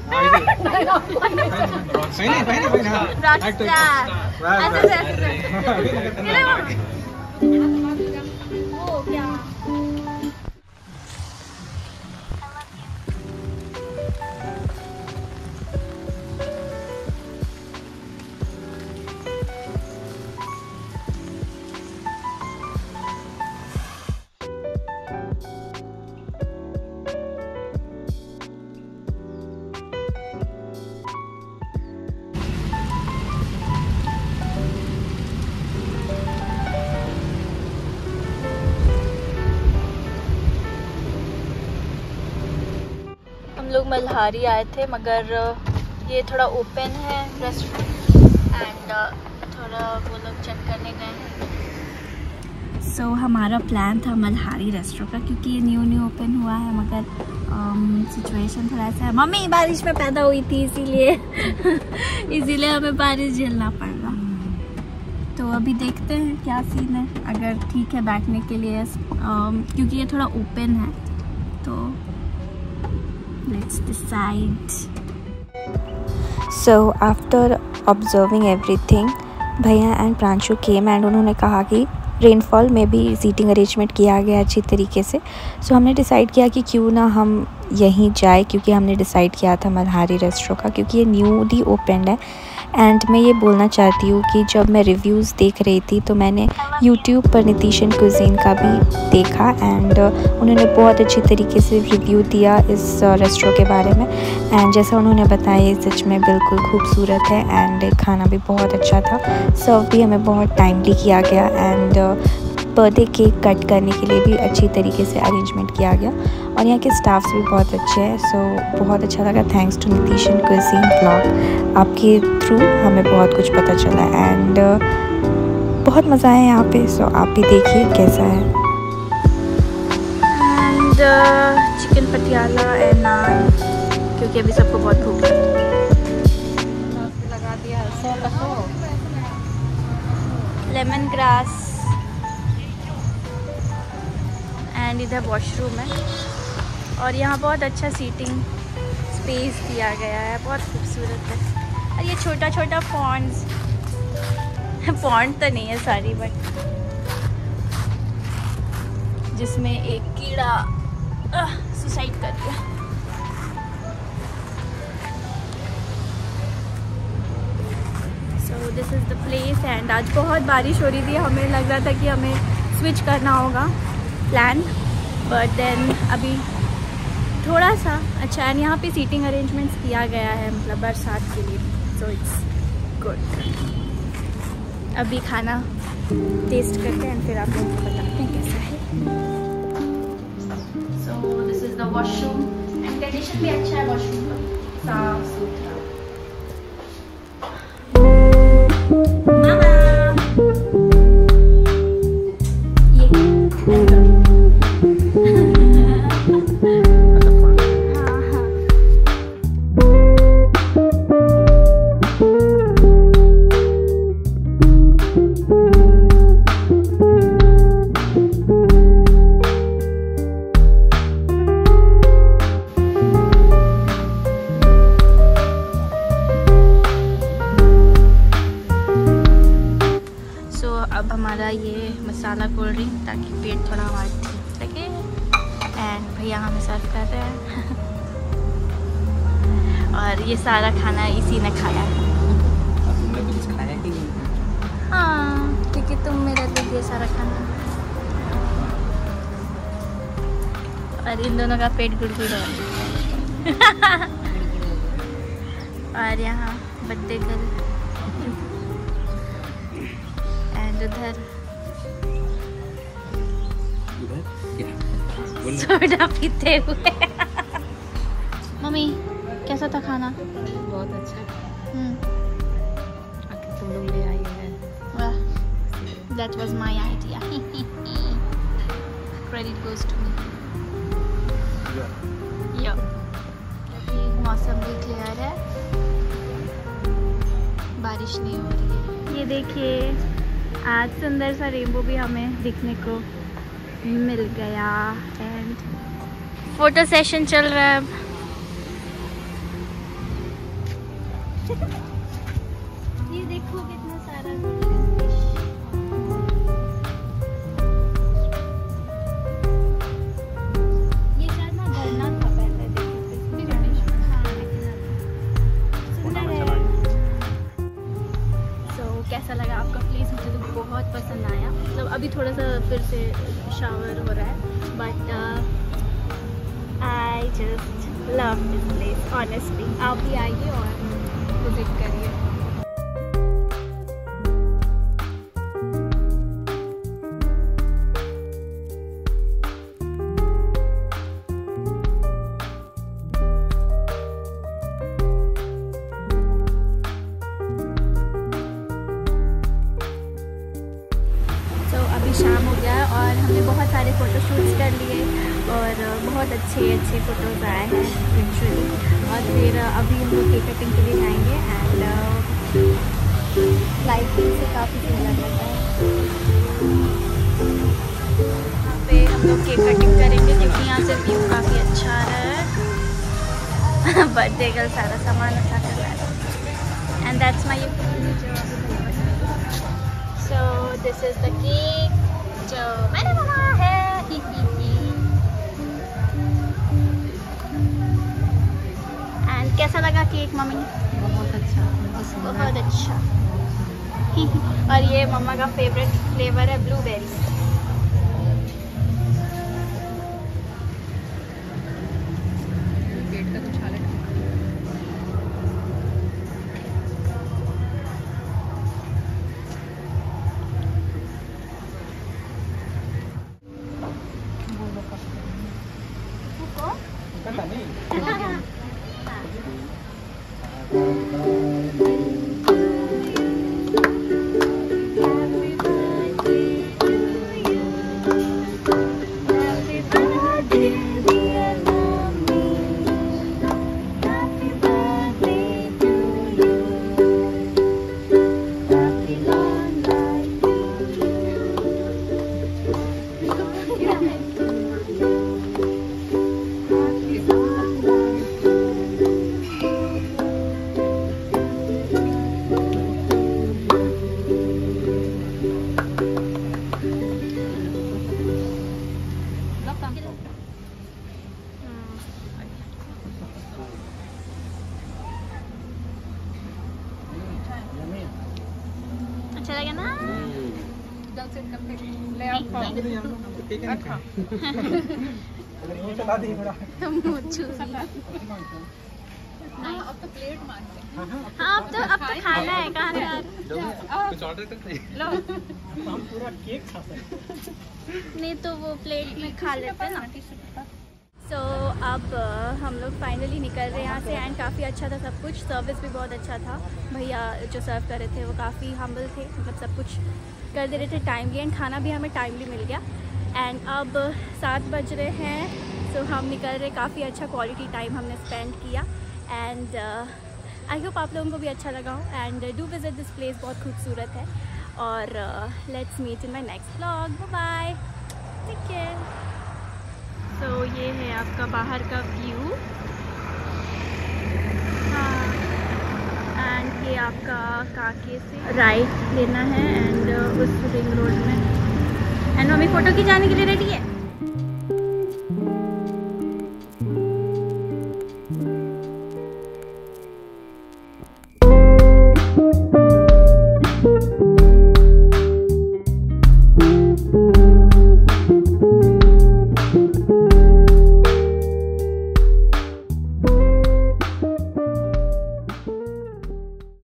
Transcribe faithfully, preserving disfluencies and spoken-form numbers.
लोग मल्हारी आए थे, मगर ये थोड़ा ओपन है रेस्टोरेंट एंड थोड़ा वो लोग चेक करने गए हैं। सो so, हमारा प्लान था मल्हारी रेस्टोरेंट का, क्योंकि ये न्यू न्यू ओपन हुआ है, मगर सिचुएशन um, थोड़ा सा है। मम्मी बारिश में पैदा हुई थी, इसीलिए इसीलिए हमें बारिश झेलना पड़ रहा। तो अभी देखते हैं क्या सीन है, अगर ठीक है बैठने के लिए, um, क्योंकि ये थोड़ा ओपन है, तो let's decide. So after observing everything, भैया एंड प्रांशु केम एंड उन्होंने कहा कि रेनफॉल में भी सीटिंग अरेंजमेंट किया गया अच्छी तरीके से। सो so, हमने डिसाइड किया कि क्यों ना हम यहीं जाए, क्योंकि हमने डिसाइड किया था मल्हारी रेस्टोरेंट का, क्योंकि ये न्यूली ओपन है। एंड मैं ये बोलना चाहती हूँ कि जब मैं रिव्यूज़ देख रही थी तो मैंने यूट्यूब पर नीतीशन कुजीन का भी देखा, एंड उन्होंने बहुत अच्छी तरीके से रिव्यू दिया इस रेस्टोरेंट के बारे में। एंड जैसा उन्होंने बताया, ये सच में बिल्कुल खूबसूरत है एंड खाना भी बहुत अच्छा था। सर्व भी हमें बहुत टाइमली किया गया, एंड बर्थडे केक कट करने के लिए भी अच्छी तरीके से अरेंजमेंट किया गया, और यहाँ के स्टाफ्स भी बहुत अच्छे हैं। सो so, बहुत अच्छा लगा। थैंक्स टू नीतीशन कुजीन ब्लॉग, आपके थ्रू हमें बहुत कुछ पता चला एंड uh, बहुत मज़ा आया यहाँ पे। सो so, आप भी देखिए कैसा है। And chicken Patiala and naan, क्योंकि अभी सबको बहुत भूख लगा दिया। लेमन ग्रास एंड इधर वॉशरूम है, और यहाँ बहुत अच्छा सीटिंग स्पेस दिया गया है, बहुत खूबसूरत है। और ये छोटा छोटा पॉन्ड्स पॉन्ड तो नहीं है सारी, बट जिसमें एक कीड़ा सुसाइड कर दिया। So this is the place. And आज बहुत बारिश हो रही थी, हमें लग रहा था कि हमें स्विच करना होगा प्लान, बट देन अभी थोड़ा सा अच्छा है। यहाँ पे सीटिंग अरेंजमेंट्स किया गया है, मतलब बरसात के लिए, सो इट्स गुड। अभी खाना टेस्ट करते हैं, फिर आप लोगों को बताते हैं कैसा है। So this is the washroom and condition भी अच्छा है वॉशरूम का, साफ सुथरा। अब हमारा ये मसाला कोल्ड ड्रिंक, ताकि पेट थोड़ा हमारा ठीक लगे। एंड भैया हमें सर्व कर रहे हैं और ये सारा खाना इसी ने खाया है। तुमने कुछ खाया कि नहीं? हाँ, क्योंकि तुम मेरे लिए ये सारा खाना, और इन दोनों का पेट गुड़गुड़ है। और यहाँ बर्थडे गर्ल एंड उधर सोडा पीते हुए। मम्मी कैसा था खाना? बहुत अच्छा। हम्म, आके तुम लोग ले आई है। वाह, that was my idea. Credit goes to me. Yeah. अभी मौसम भी क्लियर है, बारिश नहीं हो रही है। ये देखिए, आज सुंदर सा रेनबो भी हमें दिखने को मिल गया। एंड फोटो सेशन चल रहा है अब। ये देखो कितना सारा ये शायद ना धरना था पहले। देखो हाँ सुंदर है। सो so, कैसा लगा आपका प्लेस? मुझे तो बहुत पसंद आया। मतलब अभी थोड़ा सा फिर से शावर हो रहा है but I just love this place honestly. आप भी आइए और विजिट करिए। अभी शाम हो गया और हमने बहुत सारे फ़ोटो शूट्स कर लिए और बहुत अच्छे अच्छे फ़ोटोज़ आए हैं एक्चुअली। और फिर अभी हम लोग केक कटिंग के लिए जाएंगे एंड लाइटिंग से काफ़ी सुंदर लग रहा है। यहाँ पे हम लोग केक कटिंग करेंगे क्योंकि यहाँ से व्यू काफ़ी अच्छा आ रहा है। बर्थडे का सारा सामान उठा कर ला रहा है and that's my so this is the cake जो मैंने बनाया है। एंड कैसा लगा केक मम्मी? बहुत अच्छा, बहुत अच्छा। और ये मम्मा का फेवरेट फ्लेवर है ब्लूबेरी। पेट का कुछ हालत अच्छा लगा ना? अब तो प्लेट मांगते हैं। हाँ अब तो अब तो खाना है। कहाँ से आ रहा कुछ ऑर्डर करते हैं? हम पूरा केक खा सकते हैं। नहीं तो वो प्लेट में खा लेते हैं ना। सो so, अब हम लोग फाइनली निकल रहे हैं यहाँ से एंड काफ़ी अच्छा था सब कुछ। सर्विस भी बहुत अच्छा था। भैया जो सर्व कर रहे थे वो काफ़ी हम्बल थे। मतलब सब कुछ कर दे रहे थे टाइमली एंड खाना भी हमें टाइमली मिल गया। एंड अब सात बज रहे हैं सो so हम निकल रहे। काफ़ी अच्छा क्वालिटी टाइम हमने स्पेंड किया एंड आई होप आप लोगों को भी अच्छा लगा हो। And do visit this place, बहुत खूबसूरत है। और let's meet in my next vlog. Bye bye, take care. So so, ये है आपका बाहर का व्यू। हाँ एंड ये आपका काके से राइट लेना है एंड उस रिंग रोड में। एंड मम्मी फ़ोटो खिंचाने के लिए रेडी है।